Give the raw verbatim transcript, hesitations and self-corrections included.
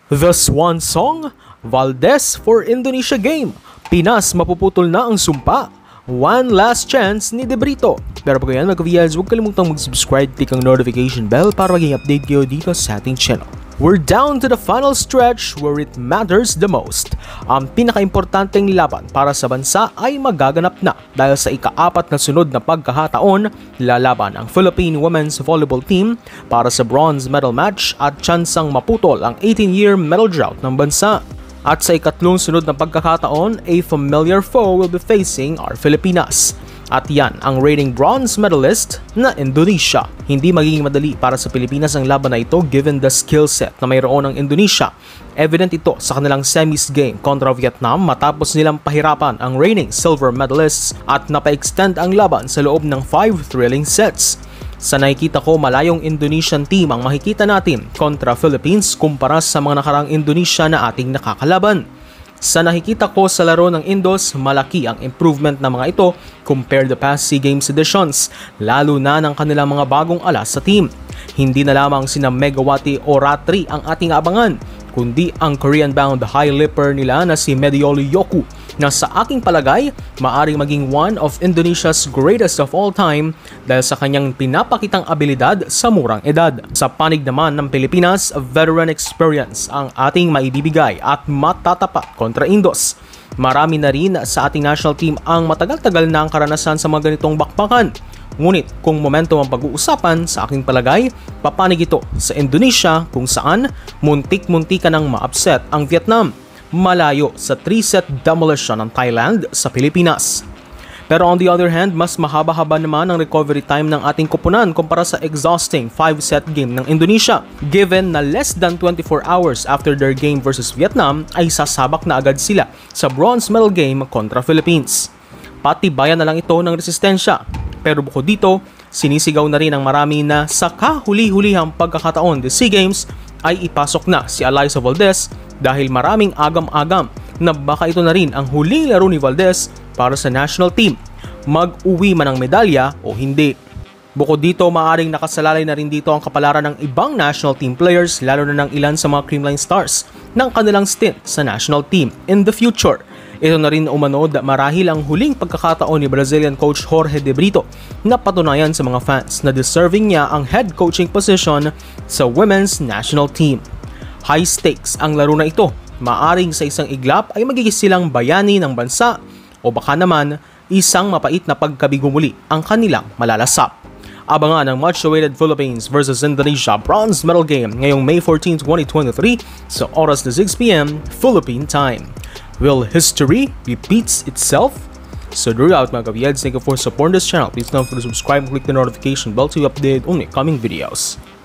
The Swan Song, Valdez for Indonesia game. Pinas mapuputol na ang sumpa. One last chance ni De Brito. Pero pag yan mga ka-V Ls, huwag kalimutang mag-subscribe, click ang notification bell para maging update kayo dito sa ating channel. We're down to the final stretch where it matters the most. Ang pinaka-importanteng laban para sa bansa ay magaganap na dahil sa ika-apat na sunod na pagkakataon, lalaban ang Philippine Women's Volleyball Team para sa bronze medal match at tsansang maputol ang eighteen-year medal drought ng bansa. At sa ikatlong sunod na pagkakataon, a familiar foe will be facing our Filipinas. At yan ang reigning bronze medalist na Indonesia. Hindi magiging madali para sa Pilipinas ang laban na ito given the skill set na mayroon ng Indonesia. Evident ito sa kanilang semis game kontra Vietnam matapos nilang pahirapan ang reigning silver medalists at napa-extend ang laban sa loob ng five thrilling sets. Sa nakikita ko, malayong Indonesian team ang makikita natin kontra Philippines kumpara sa mga nakarang Indonesia na ating nakakalaban. Sa nakikita ko sa laro ng Indos, malaki ang improvement ng mga ito compared to past SEA Games editions, lalo na ng kanilang mga bagong alas sa team. Hindi na lamang sina Megawati o Ratri ang ating abangan, kundi ang Korean-bound high leaper nila na si Medioli Yoku na sa aking palagay, maaring maging one of Indonesia's greatest of all time dahil sa kanyang pinapakitang abilidad sa murang edad. Sa panig naman ng Pilipinas, veteran experience ang ating maibibigay at matatapat kontra Indos. Marami na rin sa ating national team ang matagal-tagal na ang karanasan sa mga ganitong bakbakan. Ngunit kung momentum ang pag-uusapan, sa aking palagay, papanig ito sa Indonesia kung saan muntik-munti ka nang ma-upset ang Vietnam. Malayo sa three-set demolition ng Thailand sa Pilipinas. Pero on the other hand, mas mahaba-haba naman ang recovery time ng ating koponan kumpara sa exhausting five-set game ng Indonesia. Given na less than twenty-four hours after their game versus Vietnam ay sasabak na agad sila sa bronze medal game kontra Philippines. Patibayan na lang ito ng resistensya. Pero bukod dito, sinisigaw na rin ang marami na sa kahuli-hulihang pagkakataon ng SEA Games ay ipasok na si Alyssa Valdez dahil maraming agam-agam na baka ito na rin ang huling laro ni Valdez para sa national team, mag-uwi man ang medalya o hindi. Bukod dito, maaring nakasalalay na rin dito ang kapalaran ng ibang national team players lalo na ng ilan sa mga Creamline Stars ng kanilang stint sa national team in the future. Ito na rin umanod marahil ang huling pagkakataon ni Brazilian coach Jorge De Brito na patunayan sa mga fans na deserving niya ang head coaching position sa women's national team. High stakes ang laro na ito. Maaring sa isang iglap ay magiging silang bayani ng bansa o baka naman isang mapait na pagkabigo muli ang kanilang malalasap. Abangan ang much-awaited Philippines versus Indonesia bronze medal game ngayong May fourteenth, twenty twenty-three sa oras na six p m Philippine time. Will history repeats itself? So throughout mga ka-V Ls, thank you for supporting this channel. Please don't forget to subscribe and click the notification bell to be updated on my coming videos.